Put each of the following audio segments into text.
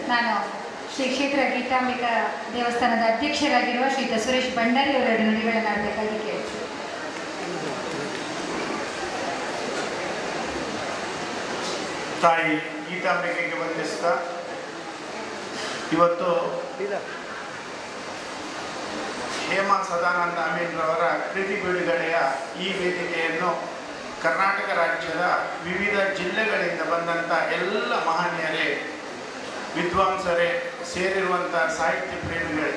ನಾನು ಶ್ರೀ ಕ್ಷೇತ್ರ ಗೀತಾಂಬಿಕಾ ದೇವಸ್ಥಾನದ ಅಧ್ಯಕ್ಷರಾಗಿರುವ ಶ್ರೀಯುತ ಸುರೇಶ್ ಭಂಡಾರಿ ಅವರ ನುಡಿಗಳನ್ನು ಆಡಬೇಕಾಗಿ ಕೇಳ್ತೀನಿ. ತಾಯಿ ಗೀತಾಂಬಿಕೆಗೆ ವಂದಿಸ್ತಾ ಇವತ್ತು ಹೇಮಾ ಸದಾನಂದ ಅಮೀನ್ರವರ ಕೃತಿ ಬಿಡುಗಡೆಯ ಈ ವೇದಿಕೆಯನ್ನು ಕರ್ನಾಟಕ ರಾಜ್ಯದ ವಿವಿಧ ಜಿಲ್ಲೆಗಳಿಂದ ಬಂದಂಥ ಎಲ್ಲ ಮಹನೀಯರೇ, ವಿದ್ವಾಂಸರೇ, ಸೇರಿರುವಂಥ ಸಾಹಿತ್ಯ ಪ್ರೇಮಿಗಳೇ,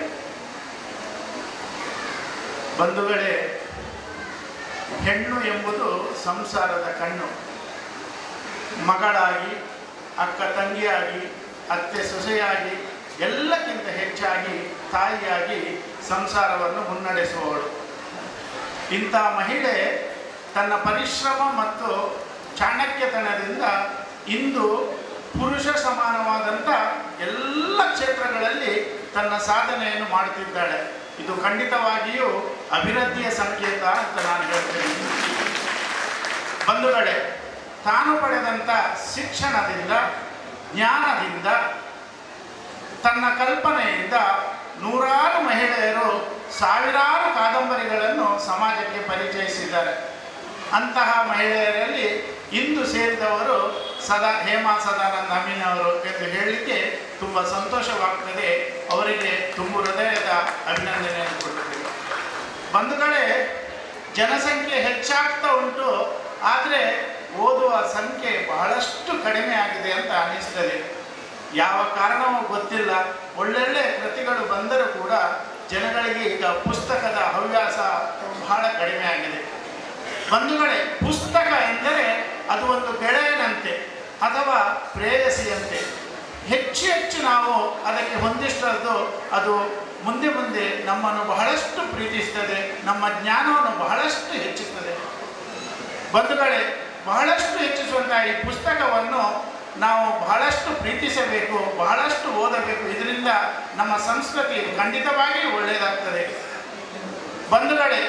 ಬಂಧುಗಳೇ, ಹೆಣ್ಣು ಎಂಬುದು ಸಂಸಾರದ ಕಣ್ಣು. ಮಗಳಾಗಿ, ಅಕ್ಕ ತಂಗಿಯಾಗಿ, ಅತ್ತೆ ಸೊಸೆಯಾಗಿ, ಎಲ್ಲಕ್ಕಿಂತ ಹೆಚ್ಚಾಗಿ ತಾಯಿಯಾಗಿ ಸಂಸಾರವನ್ನು ಮುನ್ನಡೆಸುವವಳು. ಇಂಥ ಮಹಿಳೆ ತನ್ನ ಪರಿಶ್ರಮ ಮತ್ತು ಚಾಣಕ್ಯತನದಿಂದ ಇಂದು ಪುರುಷ ಸಮಾನವಾದಂಥ ಎಲ್ಲ ಕ್ಷೇತ್ರಗಳಲ್ಲಿ ತನ್ನ ಸಾಧನೆಯನ್ನು ಮಾಡುತ್ತಿದ್ದಾಳೆ. ಇದು ಖಂಡಿತವಾಗಿಯೂ ಅಭಿವೃದ್ಧಿಯ ಸಂಕೇತ ಅಂತ ನಾನು ಹೇಳ್ತೇನೆ. ಬಂಧುಗಳೇ, ತಾನು ಪಡೆದಂಥ ಶಿಕ್ಷಣದಿಂದ, ಜ್ಞಾನದಿಂದ, ತನ್ನ ಕಲ್ಪನೆಯಿಂದ ನೂರಾರು ಮಹಿಳೆಯರು ಸಾವಿರಾರು ಕಾದಂಬರಿಗಳನ್ನು ಸಮಾಜಕ್ಕೆ ಪರಿಚಯಿಸಿದ್ದಾರೆ. ಅಂತಹ ಮಹಿಳೆಯರಲ್ಲಿ ಇಂದು ಸೇರಿದವರು ಹೇಮಾ ಸದಾನಂದ ಅಮೀನ್ ಅವರು ಎಂದು ಹೇಳಲಿಕ್ಕೆ ತುಂಬ ಸಂತೋಷವಾಗ್ತದೆ. ಅವರಿಗೆ ತುಂಬ ಹೃದಯದ ಅಭಿನಂದನೆಯನ್ನು ಕೊಡುತ್ತೇವೆ. ಬಂಧುಗಳೇ, ಜನಸಂಖ್ಯೆ ಹೆಚ್ಚಾಗ್ತಾ ಉಂಟು, ಆದರೆ ಓದುವ ಸಂಖ್ಯೆ ಬಹಳಷ್ಟು ಕಡಿಮೆ ಆಗಿದೆ ಅಂತ ಅನ್ನಿಸ್ತದೆ. ಯಾವ ಕಾರಣವೂ ಗೊತ್ತಿಲ್ಲ. ಒಳ್ಳೊಳ್ಳೆ ಕೃತಿಗಳು ಬಂದರೂ ಕೂಡ ಜನಗಳಿಗೆ ಈಗ ಪುಸ್ತಕದ ಹವ್ಯಾಸ ಬಹಳ ಕಡಿಮೆ ಆಗಿದೆ. ಬಂಧುಗಳೇ, ಪುಸ್ತಕ ಎಂದರೆ ಅದು ಒಂದು ಗೆಳೆಯನಂತೆ ಅಥವಾ ಪ್ರೇಯಸಿಯಂತೆ. ಹೆಚ್ಚು ಹೆಚ್ಚು ನಾವು ಅದಕ್ಕೆ ಹೊಂದಿಷ್ಟದ್ದು ಅದು ಮುಂದೆ ಮುಂದೆ ನಮ್ಮನ್ನು ಬಹಳಷ್ಟು ಪ್ರೀತಿಸ್ತದೆ, ನಮ್ಮ ಜ್ಞಾನವನ್ನು ಬಹಳಷ್ಟು ಹೆಚ್ಚಿಸ್ತದೆ. ಬಂಧುಗಳೇ, ಬಹಳಷ್ಟು ಹೆಚ್ಚಿಸುವಂಥ ಈ ಪುಸ್ತಕವನ್ನು ನಾವು ಬಹಳಷ್ಟು ಪ್ರೀತಿಸಬೇಕು, ಬಹಳಷ್ಟು ಓದಬೇಕು. ಇದರಿಂದ ನಮ್ಮ ಸಂಸ್ಕೃತಿ ಖಂಡಿತವಾಗಿಯೂ ಒಳ್ಳೆಯದಾಗ್ತದೆ. ಬಂಧುಗಳೇ,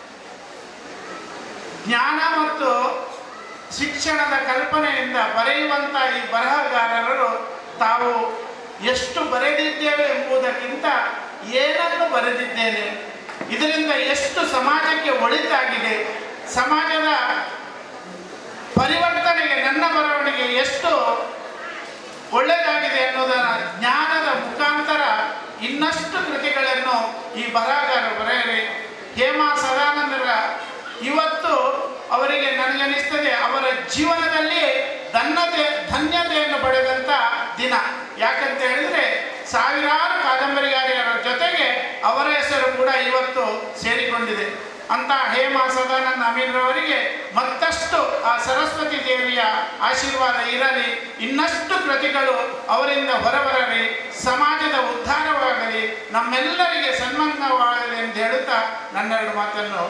ಜ್ಞಾನ ಮತ್ತು ಶಿಕ್ಷಣದ ಕಲ್ಪನೆಯಿಂದ ಬರೆಯುವಂಥ ಈ ಬರಹಗಾರರು ತಾವು ಎಷ್ಟು ಬರೆದಿದ್ದೇವೆ ಎಂಬುದಕ್ಕಿಂತ ಏನನ್ನು ಬರೆದಿದ್ದೇನೆ, ಇದರಿಂದ ಎಷ್ಟು ಸಮಾಜಕ್ಕೆ ಒಳಿತಾಗಿದೆ, ಸಮಾಜದ ಪರಿವರ್ತನೆಗೆ ನನ್ನ ಬರವಣಿಗೆ ಎಷ್ಟು ಒಳ್ಳೆಯದಾಗಿದೆ ಅನ್ನೋದರ ಜ್ಞಾನದ ಮುಖಾಂತರ ಇನ್ನಷ್ಟು ಕೃತಿಗಳನ್ನು ಈ ಬರಹಗಾರರು ಬರೆಯಲಿ. ಹೇಮಾ ಸದಾನಂದರ ಇವತ್ತು ಅವರಿಗೆ ನನಗನ್ನಿಸ್ತದೆ ಅವರ ಜೀವನದಲ್ಲಿ ಧನ್ಯತೆಯನ್ನು ಪಡೆದಂಥ ದಿನ. ಯಾಕಂತ ಹೇಳಿದರೆ ಸಾವಿರಾರು ಕಾದಂಬರಿಗಾರರ ಜೊತೆಗೆ ಅವರ ಹೆಸರು ಕೂಡ ಇವತ್ತು ಸೇರಿಕೊಂಡಿದೆ. ಅಂತ ಹೇಮಾ ಸದಾನಂದ ಅಮೀನ್ರವರಿಗೆ ಮತ್ತಷ್ಟು ಆ ಸರಸ್ವತಿ ದೇವಿಯ ಆಶೀರ್ವಾದ ಇರಲಿ, ಇನ್ನಷ್ಟು ಕೃತಿಗಳು ಅವರಿಂದ ಹೊರಬರಲಿ, ಸಮಾಜದ ಉದ್ಧಾರವಾಗಲಿ, ನಮ್ಮೆಲ್ಲರಿಗೆ ಸನ್ಮಾನವಾಗಲಿ ಎಂದು ಹೇಳುತ್ತಾ ನನ್ನೆರಡು ಮಾತನ್ನು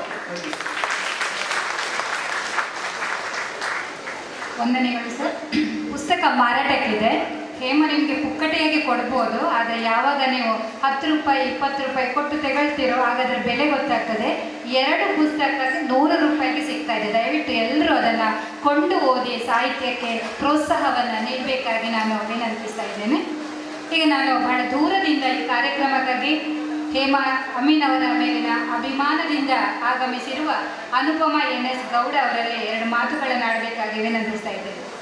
ವಂದನೆಗಳು ಸರ್. ಪುಸ್ತಕ ಮಾರಾಟಕ್ಕಿದೆ. ಹೇಮ ನಿಮಗೆ ಪುಕ್ಕಟೆಯಾಗಿ ಕೊಡ್ಬೋದು, ಆದರೆ ಯಾವಾಗ ನೀವು 10 ರೂಪಾಯಿ 20 ರೂಪಾಯಿ ಕೊಟ್ಟು ತಗೊಳ್ತೀರೋ ಆಗ ಅದರ ಬೆಲೆ ಗೊತ್ತಾಗ್ತದೆ. 2 ಪುಸ್ತಕಕ್ಕೆ 100 ರೂಪಾಯಿಗೆ ಸಿಗ್ತಾ ಇದೆ. ದಯವಿಟ್ಟು ಎಲ್ಲರೂ ಅದನ್ನು ಕೊಂಡು ಓದಿ ಸಾಹಿತ್ಯಕ್ಕೆ ಪ್ರೋತ್ಸಾಹವನ್ನು ನೀಡಬೇಕಾಗಿ ನಾನು ವಿನಂತಿಸ್ತಾ ಇದ್ದೇನೆ. ಈಗ ನಾನು ಬಹಳ ದೂರದಿಂದ ಈ ಕಾರ್ಯಕ್ರಮಕ್ಕಾಗಿ ಹೇಮಾ ಅಮೀನ್ ಅವರ ಮೇಲಿನ ಅಭಿಮಾನದಿಂದ ಆಗಮಿಸಿರುವ ಅನುಪಮ NS ಗೌಡ ಅವರಲ್ಲಿ 2 ಮಾತುಗಳನ್ನು ಆಡಬೇಕಾಗಿ ವಿನಂತಿಸ್ತಾ ಇದ್ದೇನೆ.